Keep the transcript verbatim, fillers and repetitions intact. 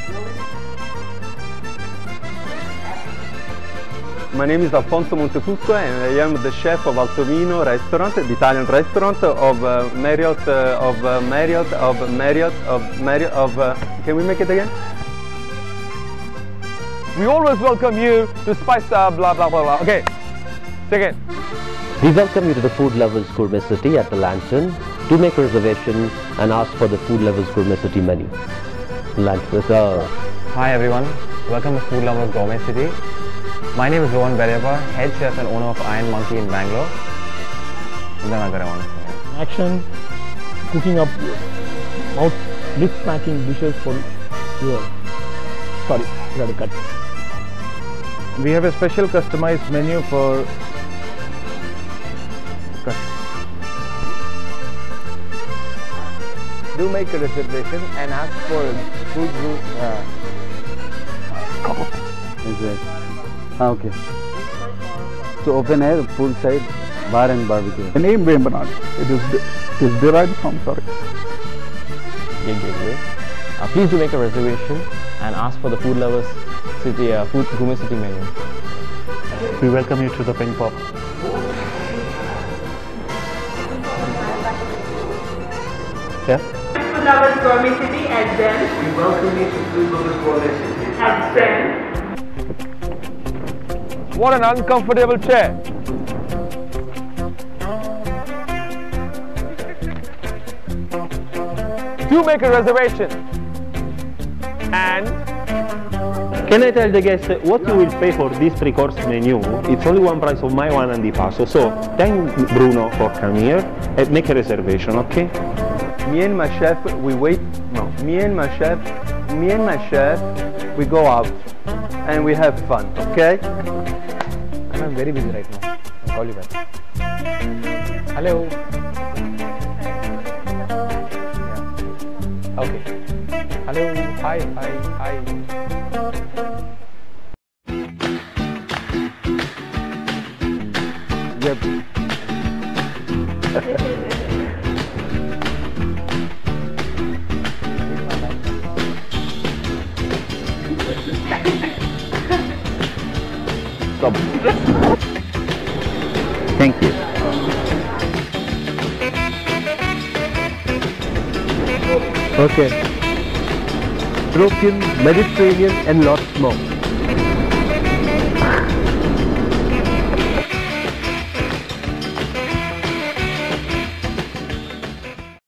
My name is Alfonso Montecusco and I am the chef of Altovino restaurant, the Italian restaurant of uh, Marriott, uh, of uh, Marriott, of Marriott, of Marriott, of... Uh, can we make it again? We always welcome you to Spice uh, blah blah blah blah. Okay, second. We welcome you to the Food Lovers Gourmet City at the Lantern. Do make a reservation and ask for the Food Lovers Gourmet City menu. Lantern. Uh, Hi everyone, welcome to Food Lovers Gourmet City. My name is Rohan Beryappa, head chef and owner of Iron Monkey in Bangalore. Action, cooking up mouth lip smacking dishes for your. Sorry, you got to cut. We have a special customized menu for do make a reservation and ask for food group. Uh, Is it? Ah, okay. So open air, poolside, bar and barbecue. The name Vembanad, it is it is derived from sorry. Gateway. Uh, please do make a reservation and ask for the Food Lovers City uh, Food Gourmet City menu. we welcome you to the Pink Pop. Yeah. Food Lovers Gourmet City and then We welcome you to Food Lovers Gourmet City. and then What an uncomfortable chair! Do make a reservation and Can I tell the guests what you will pay for this three-course menu? It's only one price of my one and the paso. So thank Bruno for coming here and make a reservation, okay? Me and my chef, we wait. No, me and my chef, me and my chef, we go out and we have fun. Okay? I'm very busy right now. I'll call you back. Hello. Yeah. Okay. Hello. Hi. Hi. Hi. Yep. Stop. Thank you. okay. European, Mediterranean and lots more.